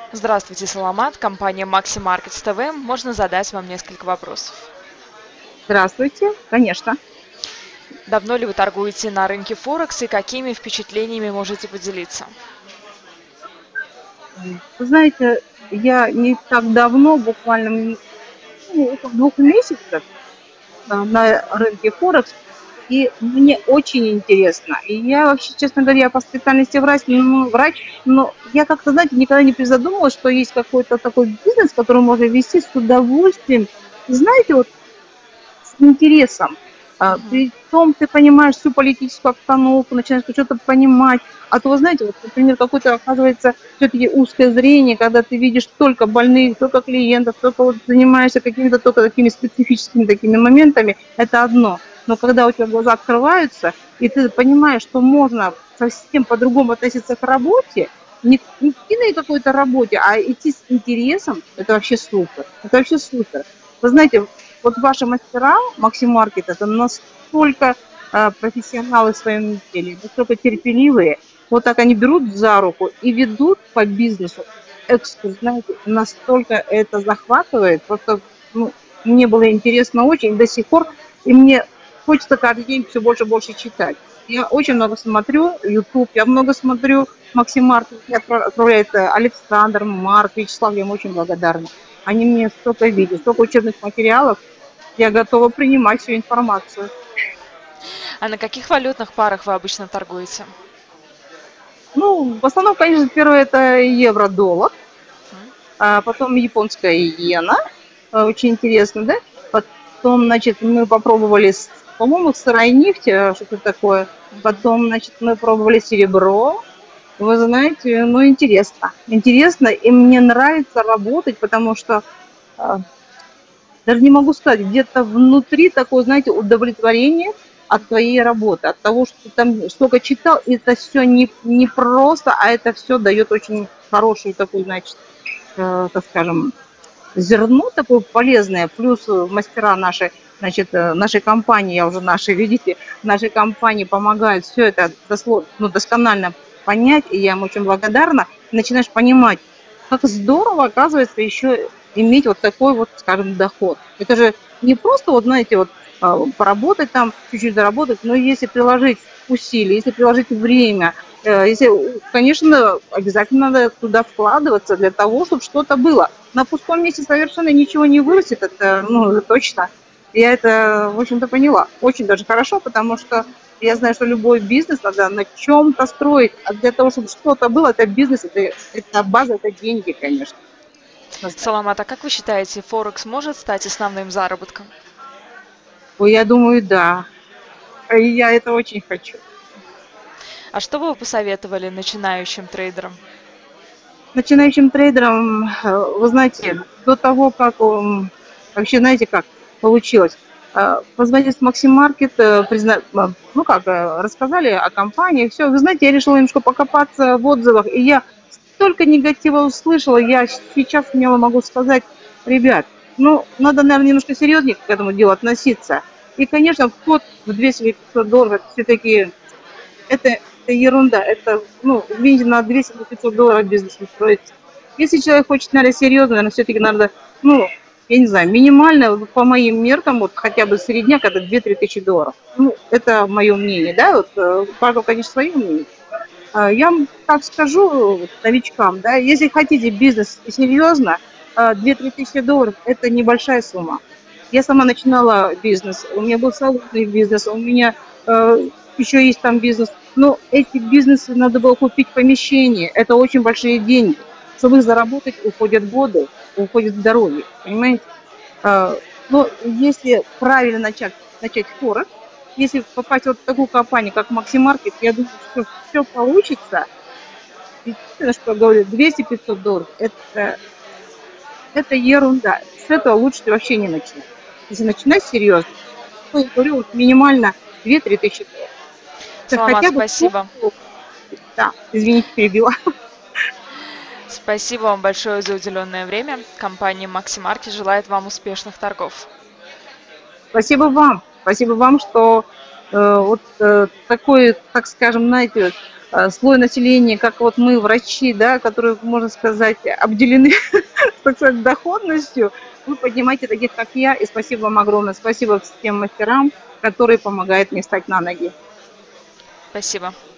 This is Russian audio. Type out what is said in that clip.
Здравствуйте, Саламат, компания Maxi Markets TV. Можно задать вам несколько вопросов. Здравствуйте, конечно. Давно ли вы торгуете на рынке Форекс и какими впечатлениями можете поделиться? Вы знаете, я не так давно, буквально около 2 месяцев на рынке Форекс, и мне очень интересно. И я вообще, честно говоря, я по специальности врач, но я как-то, знаете, никогда не призадумывалась, что есть какой-то такой бизнес, который можно вести с удовольствием. И знаете, вот с интересом. Мгм. Притом ты понимаешь всю политическую обстановку, начинаешь что-то понимать. А то, вы знаете, вот, например, какое-то, оказывается, все-таки узкое зрение, когда ты видишь только больных, только клиентов, только вот занимаешься какими-то только такими специфическими такими моментами, это одно. Но когда у тебя глаза открываются, и ты понимаешь, что можно совсем по-другому относиться к работе, не к какой-то работе, а идти с интересом, это вообще супер. Это вообще супер. Вы знаете, вот ваши мастера Максимаркет это настолько профессионалы в своем деле, настолько терпеливые. Вот так они берут за руку и ведут по бизнесу экскурс, знаете, настолько это захватывает. Просто ну, мне было интересно очень до сих пор, и мне хочется каждый день все больше и больше читать. Я очень много смотрю YouTube, я много смотрю Максимаркет, мне отправляет Александр, Марк, Вячеслав, я им очень благодарна. Они мне столько видео, столько учебных материалов, я готова принимать всю информацию. А на каких валютных парах вы обычно торгуете? Ну, в основном, конечно, первое это евро-доллар, М. а потом японская иена, очень интересно, да? Потом, значит, мы попробовали, по-моему, сырая нефть, что-то такое. Мгм. Потом, значит, мы пробовали серебро. Вы знаете, ну, интересно. Интересно, и мне нравится работать, потому что а, даже не могу сказать, где-то внутри такое, знаете, удовлетворение от твоей работы, от того, что ты там столько читал, и это все не просто, а это все дает очень хорошую такую, значит, так скажем, зерно такое полезное, плюс мастера наши, значит, нашей компании, я уже наши, видите, нашей компании помогают все это ну, досконально понять, и я им очень благодарна. Начинаешь понимать, как здорово, оказывается, еще иметь вот такой вот, скажем, доход. Это же не просто, вот знаете, вот поработать там, чуть-чуть заработать, но если приложить усилия, если приложить время, если, конечно, обязательно надо туда вкладываться для того, чтобы что-то было. На пустом месте совершенно ничего не вырастет, это, ну, это точно. Я это, в общем-то, поняла. Очень даже хорошо, потому что я знаю, что любой бизнес надо на чем-то строить. А для того, чтобы что-то было, это бизнес, это база, это деньги, конечно. Саламат, а как вы считаете, Форекс может стать основным заработком? Ой, я думаю, да. И я это очень хочу. А что бы вы посоветовали начинающим трейдерам? Начинающим трейдерам, вы знаете, до того, как вообще, знаете, как получилось, позвонили с Максим Маркет, ну как, рассказали о компании, все. Вы знаете, я решила немножко покопаться в отзывах, и я столько негатива услышала, я сейчас смело могу сказать, ребят, ну, надо, наверное, немножко серьезнее к этому делу относиться. И, конечно, вход в 200 или 500 долларов все-таки это ерунда. Это, ну, извините, на 200-500 долларов бизнес не строится. Если человек хочет, наверное, серьезно, наверное, все-таки надо, ну, я не знаю, минимально, вот по моим меркам, вот хотя бы средняк, это 2-3 тысячи долларов. Ну, это мое мнение, да, вот у каждого, конечно, свое мнение. Я вам так скажу вот, новичкам, да, если хотите бизнес серьезно, 2-3 тысячи долларов – это небольшая сумма. Я сама начинала бизнес, у меня был салонный бизнес, у меня еще есть там бизнес, но эти бизнесы надо было купить помещение, это очень большие деньги. Чтобы их заработать, уходят годы, уходит здоровье, понимаете? А, но если правильно начать Форекс, если попасть вот в такую компанию, как Максимаркет, я думаю, что все получится. Единственное, что я говорю, 200-500 долларов, это ерунда. С этого лучше вообще не начинать. Если начинать серьезно, то я говорю, вот минимально 2-3 тысячи долларов. Это Саламат, хотя бы спасибо. да, извините, перебила. Спасибо вам большое за уделенное время. Компания Maxi Market желает вам успешных торгов. Спасибо вам. Спасибо вам, что вот такой, так скажем, знаете, слой населения, как вот мы, врачи, да, которые, можно сказать, обделены, так сказать, доходностью, вы поднимаете таких, как я, и спасибо вам огромное. Спасибо всем мастерам, которые помогают мне встать на ноги. Спасибо.